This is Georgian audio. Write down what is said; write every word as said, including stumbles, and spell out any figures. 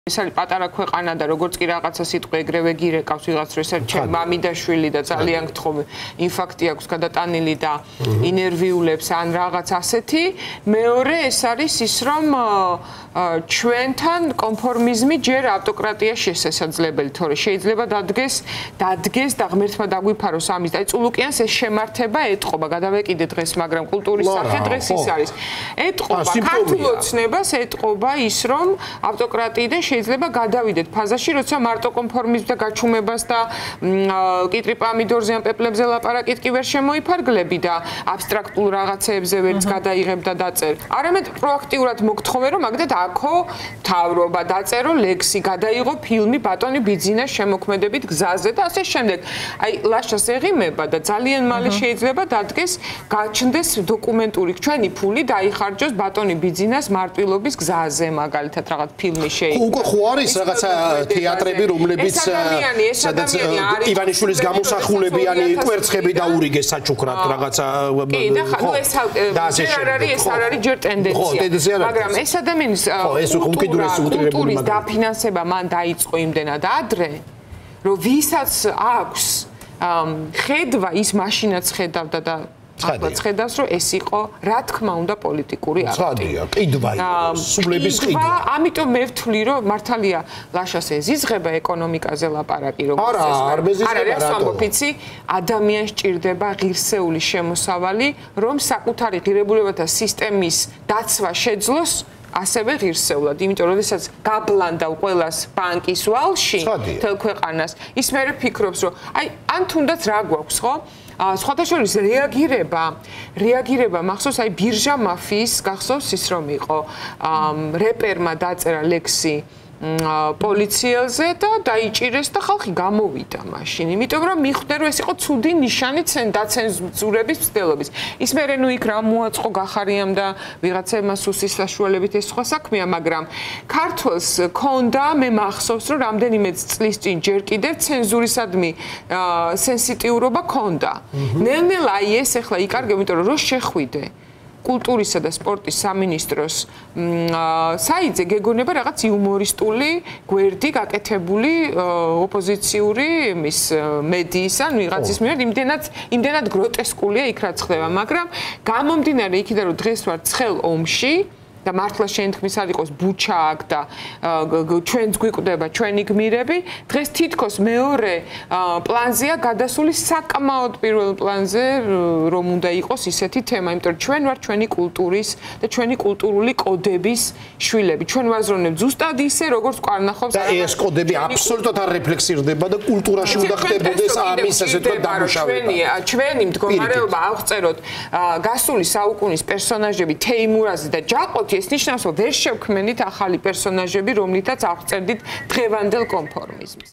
ეს არის პატარა ქვეყანა და როგორც კი რაღაცა სიტყვა ეგრევე გირეკავს ვიღაც რომ ეს არის ჩემი მამი და შვილი და ძალიან გთხოვე ინფარქტი აქვს გადატანილი და ინერვიულებს ან რაღაც ასეთი მეორე ეს არის ის რომ ჩვენთან კონფორმიზმი ჯერ ავტოკრატია შესაძლებელი თორე შეიძლება დადგეს დადგეს და ღმერთმა დაგვიფაროს ამის და აი წულუკიანს ეს შემართება ეთყობა გადავეკიდე დღეს მაგრამ კულტურის სახე დღეს ის არის ეთყობა ქართულ ოცნებას ეთყობა ის რომ ავტოკრატიიდან შეიძლება გადავიდეთ ფაზაში, როცა მარტო კონფორმიზმს და გაჩუმებას და კიტრი პამიდორზე ან პეპლებზე ლაპარაკით კი ვერ შემოიფარგლები და აბსტრაქტულ რაღაცეებზე ვერც გადაიღებ და დაწერ. არამედ პროაქტიულად მოგთხოვე რომ მაგდეთ აქო თავრობა დაწერო ლექსი, გადაიღო ფილმი ბატონი ბიძინას შემოქმედებით გზაზე და ასე შემდეგ. აი ლაშას ეღიმება და ძალიან მალე შეიძლება დადგეს გაჩნდეს დოკუმენტური ჩვენი ფული დაიხარჯოს ბატონი ბიძინას მარტვილობის გზაზე მაგალითად რაღაც ფილმი შეიძლება ხო არის რაღაცა თეატრები რომლებიც სადაც ივანიშვილის გამოსახულებიანი კვერცხები დაურიგეს საჩუქრად რაღაცა კი და ხო ეს არ არის ეს არ არის ჯერ ტენდენცია მაგრამ ეს ადამიანის კულტურის დაფინანსება მან დაიწყო იმდენად ადრე რომ ვისაც აქვს ხედვა ის მაშინაც ხედავდა და ახლა ხედავს რომ ეს იყო რა თქმა უნდა პოლიტიკური აქტი. ცხადია, ყიდვა იყო, სულების ყიდვა. ამიტომ მე ვთვლი რომ მართალია ლაშას ეზიზღება ეკონომიკაზე ლაპარაკი როგორც ეს. არა, არ მეზიზღება რატო? ფიცი ადამიანს ჭირდება ღირსეული შემოსავალი, რომ საკუთარი ღირებულებათა სისტემის დაცვა შეძლოს ასევე ღირსეულად, იმიტომ რომ შესაძ გაბლანდა ყველას ბანკის ვალში თელ ქვეყანას, ის მე ფიქრობს რომ აი ან თუნდაც რა გვაქვს, ხო? სხვათა შორის რეაგირება, რეაგირება მახსოვს აი ბირჟა მაფიის გახსოვს ის რომ იყო რეპერმა დაწერა ლექსი პოლიციელზე და დაიჭირეს და ხალხი გამოვიდა მაშინ, იმიტომ რომ მიხვდა რომ ეს იყო ცუდი ნიშანი დაცენზურების მცდელობის. ის მერე ნუ იქ რა მოაწყო გახარიამ და ვიღაცებმა სუსის საშუალებით ეს სხვა საქმეა, მაგრამ ქართველს ქონდა მე მახსოვს რომ რამდენიმე წლის წინ ჯერ კიდევ ცენზურისადმი სენსიტიურობა ქონდა. ნელ-ნელა აი ეს ახლა იკარგებ, იმიტომ რომ რო შეხვიდე კულტურისა და სპორტის სამინისტროს საიძე გეგონება რაღაც იუმორისტული გვერდი გაკეთებული ოპოზიციური მის მედიის ან ვიღაცის მიერ იმდენად იმდენად გროტესკულია იქ რაც ხდება მაგრამ გამომდინარე იქიდან რომ დღეს ვარ ცხელ ომში და მართლა შენთქმის არ იყოს ბუჩა აქ და ჩვენც გვიკვდება ჩვენი გმირები დღეს თითქოს მეორე პლანზეა გადასული საკმაოდ პირველ პლანზე რომ უნდა იყოს ისეთი თემა იმიტომ რომ ჩვენ ვარ ჩვენი კულტურის და ჩვენი კულტურული კოდების შვილები ჩვენ ვაზროვნებთ ზუსტად ისე როგორც კვარნახობს და ეს კოდები აბსოლუტურად არ რეფლექსირდება და კულტურაში უნდა ხდებოდეს ამის ასე თქვა დამუშავება ჩვენი ჩვენი მდგომარეობა აღწეროთ გასული საუკუნის პერსონაჟები თეიმურაზი და ჯაყო ეს ნიშნავს, რომ ვერ შევქმნით ახალი პერსონაჟები, რომლითაც აღწერდით დღევანდელ კონფორმიზმს.